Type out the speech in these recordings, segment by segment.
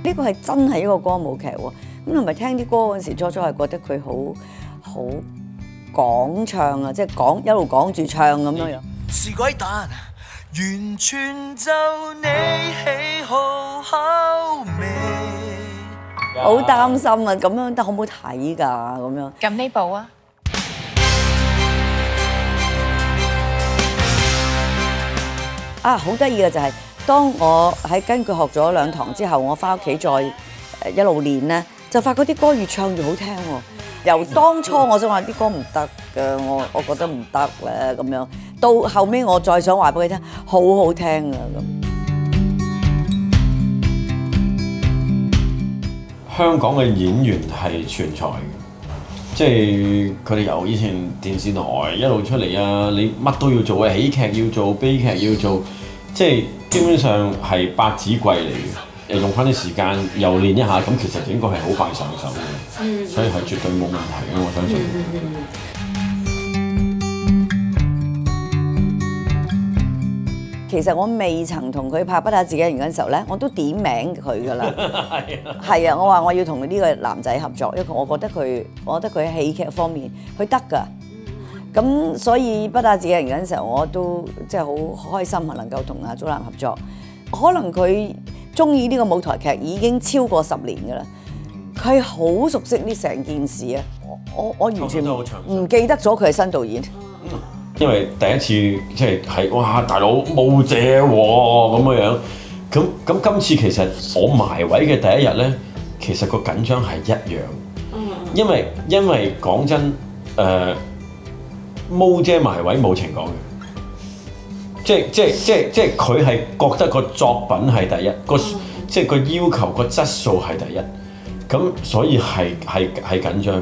呢個係真係一個歌舞劇喎。咁同埋聽啲歌嗰陣時，初係覺得佢好講唱啊，即係講一路講住唱咁樣樣。 是鬼蛋，完全就你喜好口味。 好擔心啊！咁樣得好唔好睇㗎？咁樣。 咁呢部啊？ 啊，好得意嘅就係，當我跟佢學咗2堂之後，我翻屋企再一路練咧，就發覺啲歌越唱越好聽喎。由當初我想話啲歌唔得嘅，我覺得唔得咧咁樣，到後尾我再想話俾佢聽，好好聽啊咁。 香港嘅演員係全才嘅，即係佢哋由以前電視台一路出嚟啊，你乜都要做啊，喜劇要做，悲劇要做，即係基本上係百子櫃嚟嘅。用翻啲時間又練一下，咁其實應該係好快上手嘅，所以係絕對冇問題嘅，我相信。 其實我未曾同佢拍《不打自己人》嗰陣時候咧，我都點名佢㗎啦。係啊，我話我要同呢個男仔合作，因為我覺得佢喺戲劇方面佢得㗎。咁所以《不打自己人》嗰陣時候，我都即係好開心啊，能夠同阿祖藍合作。可能佢中意呢個舞台劇已經超過10年㗎啦，佢好熟悉呢成件事啊！我完全唔記得咗佢係新導演。 因為第一次即係哇大佬冇謝喎咁樣，咁今次其實我埋位嘅第一日咧，其實個緊張係一樣，因為講真毛姐埋位冇情講嘅，即係佢係覺得個作品係第一，即係個要求個質素係第一，咁所以係緊張。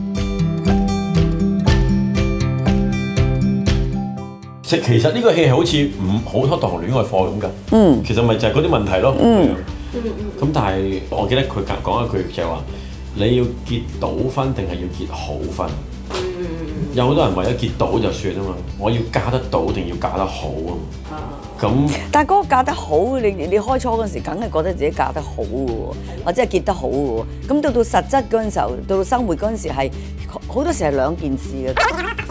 其實呢個戲係好似好多堂戀愛課咁㗎，其實咪就係嗰啲問題咯。咁但係我記得佢講一句就係話，你要結到婚定係要結好婚？有好多人為咗結到就算啊嘛，我要嫁得到定要嫁得好啊嘛。咁但係嗰個嫁得好，你開初嗰陣時，梗係覺得自己嫁得好嘅喎，或者係結得好嘅喎。咁到實質嗰陣時候，到生活嗰陣時係好多時係兩件事嘅。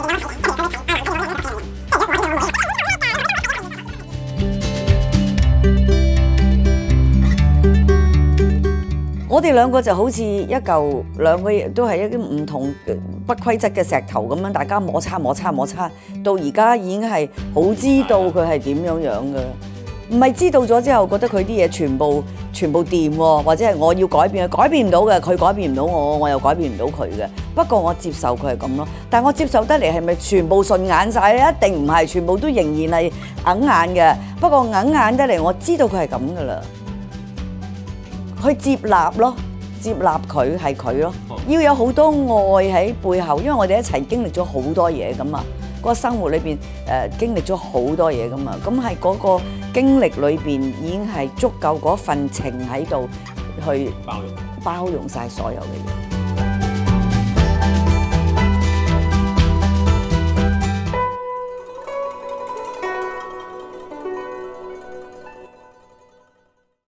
我哋兩個就好似兩個都係一啲唔同不規則嘅石頭咁樣，大家摩擦，到而家已經係好知道佢係點樣樣嘅，唔係知道咗之後覺得佢啲嘢全部掂喎，或者係我要改變，改變唔到嘅，佢改變唔到我，我又改變唔到佢嘅。不過我接受佢係咁咯，但係我接受得嚟係咪全部順眼晒咧？一定唔係，全部都仍然係硬眼嘅。不過硬眼得嚟，我知道佢係咁噶啦。去接納咯，接納佢係佢咯，要有好多愛喺背後，因為我哋一齊經歷咗好多嘢噶嘛，個生活裏邊經歷咗好多嘢噶嘛，咁係嗰個經歷裏邊已經係足夠嗰份情喺度去包容晒所有嘅嘢。